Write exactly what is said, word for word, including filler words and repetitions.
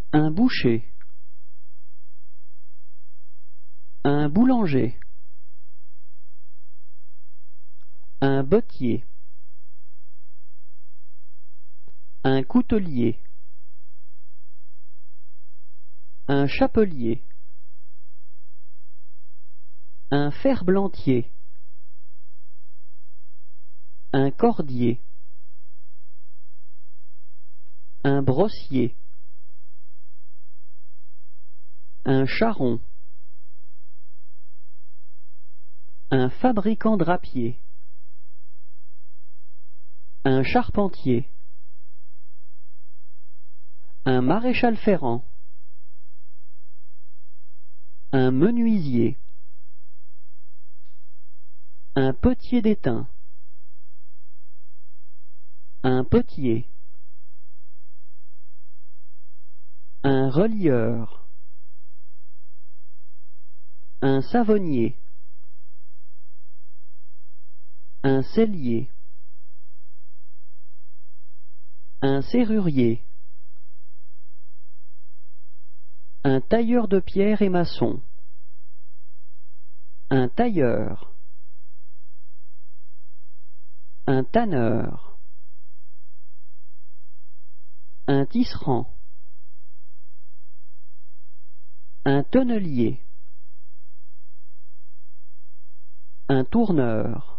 un boucher, un boulanger, un bottier, un coutelier, un chapelier, un ferblantier, un cordier, un brossier, un charron, un fabricant drapier, un charpentier, un maréchal ferrant, un menuisier, un potier d'étain, un potier, un relieur, un savonnier, un sellier, un serrurier, un tailleur de pierre et maçon, un tailleur, un tanneur, un tisserand, un tonnelier, un tourneur,